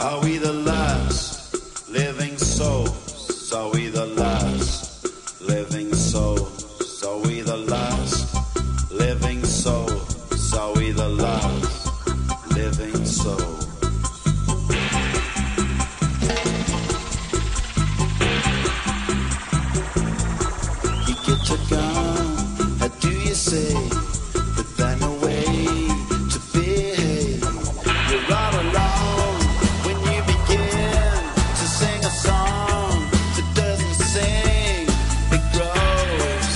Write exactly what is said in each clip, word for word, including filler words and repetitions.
Are we the last living souls? Are we the last living souls? Are we the last living souls? Are we the last living souls? You get your gun, how do you say? But then away to behave. You're right alone when you begin to sing a song that doesn't sing, it grows.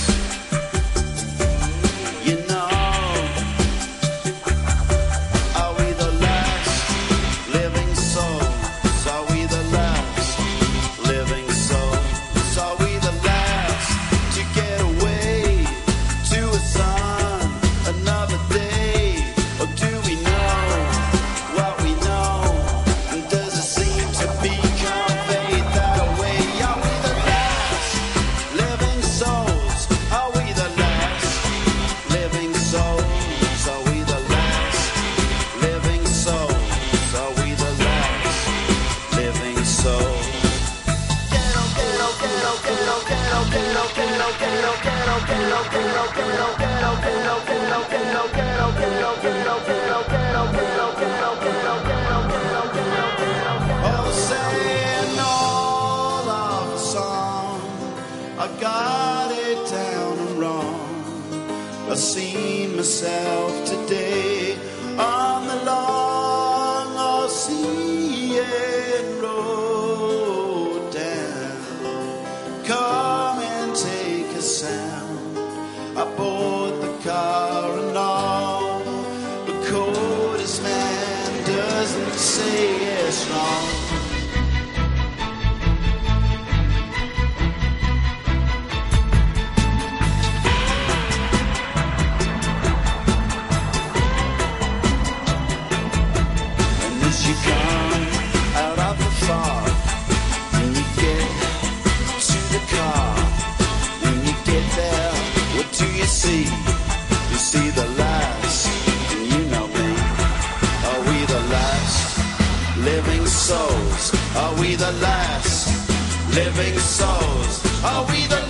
You know, are we the last living souls? Are we the last living souls? Are we the last to get away to a sun another day? Or do we know what we know? And does it seem to be conveyed that way? Are we the last living souls? Are we the last living souls? Are we the last living souls? Are we the last living souls? Oh, saying all of the song, I got it down and wrong. I've seen myself today on the long ocean road down. Come and take a sound aboard the car and all. The coldest man doesn't say it's wrong. And as you come out of the fog, and you get to the car, when you get there, what do you see? You see the last, and you know me. Are we the last living souls? Are we the last living souls? Are we the